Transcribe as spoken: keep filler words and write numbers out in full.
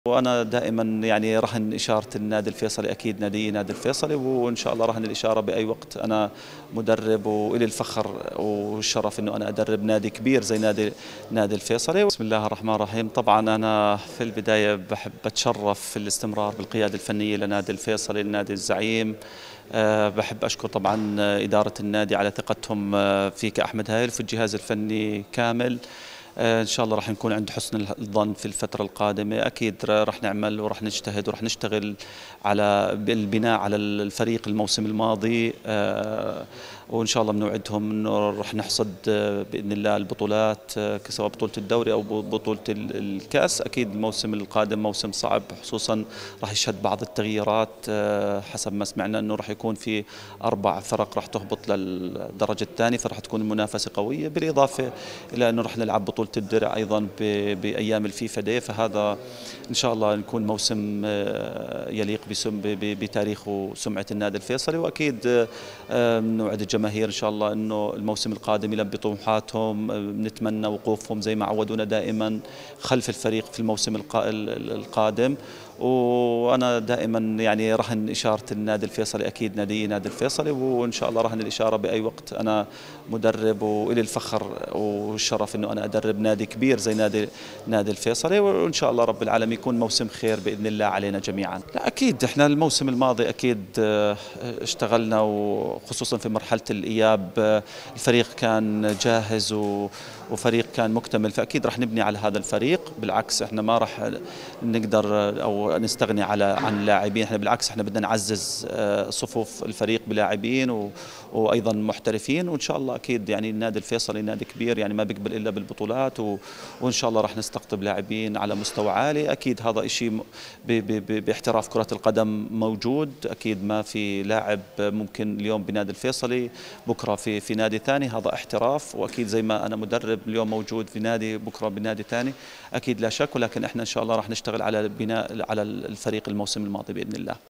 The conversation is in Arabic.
وأنا دائما يعني رهن إشارة النادي الفيصلي، أكيد نادي نادي الفيصلي، وإن شاء الله رهن الإشارة بأي وقت. أنا مدرب وإلي الفخر والشرف إنه أنا أدرب نادي كبير زي نادي نادي الفيصلي. بسم الله الرحمن الرحيم. طبعا أنا في البداية بحب أتشرف في الاستمرار بالقيادة الفنية لنادي الفيصلي، النادي الزعيم. أه بحب أشكر طبعا إدارة النادي على ثقتهم فيك أحمد هايل، وفي الجهاز الفني كامل. إن شاء الله راح نكون عند حسن الظن في الفترة القادمة. أكيد راح نعمل وراح نجتهد وراح نشتغل على البناء على الفريق الموسم الماضي، وإن شاء الله بنوعدهم إنه راح نحصد بإذن الله البطولات، سواء بطولة الدوري أو بطولة الكأس. أكيد الموسم القادم موسم صعب، خصوصا راح يشهد بعض التغييرات حسب ما سمعنا إنه راح يكون في أربع فرق راح تهبط للدرجة الثانية، فراح تكون المنافسة قوية، بالإضافة إلى إنه راح نلعب بطولة الدرع أيضا بأيام الفيفا دي. فهذا إن شاء الله نكون موسم يليق بتاريخ وسمعة النادي الفيصلي. وأكيد نوعد الجماهير إن شاء الله إنه الموسم القادم يلبي طموحاتهم. نتمنى وقوفهم زي ما عودونا دائما خلف الفريق في الموسم القادم. وأنا دائما يعني رهن إشارة النادي الفيصلي، أكيد نادي نادي الفيصلي، وإن شاء الله رهن الإشارة بأي وقت. أنا مدرب وإلي الفخر والشرف إنه أنا أدرب نادي كبير زي نادي نادي الفيصلي، وإن شاء الله رب العالمين يكون موسم خير بإذن الله علينا جميعا. لا أكيد إحنا الموسم الماضي أكيد اشتغلنا، وخصوصا في مرحلة الإياب الفريق كان جاهز وفريق كان مكتمل، فأكيد راح نبني على هذا الفريق. بالعكس إحنا ما راح نقدر أو نستغني على عن اللاعبين، إحنا بالعكس إحنا بدنا نعزز صفوف الفريق بلاعبين وأيضا محترفين. وإن شاء الله أكيد يعني النادي الفيصلي نادي كبير يعني ما بيقبل إلا بالبطولات، وإن شاء الله راح نستقطب لاعبين على مستوى عالي. أكيد هذا إشي باحتراف كرة القدم موجود، أكيد ما في لاعب ممكن اليوم بنادي الفيصلي بكرة في في نادي ثاني، هذا احتراف. وأكيد زي ما أنا مدرب اليوم موجود في نادي بكرة بنادي ثاني، أكيد لا شك. ولكن إحنا إن شاء الله راح نشتغل على بناء على الفريق الموسم الماضي بإذن الله.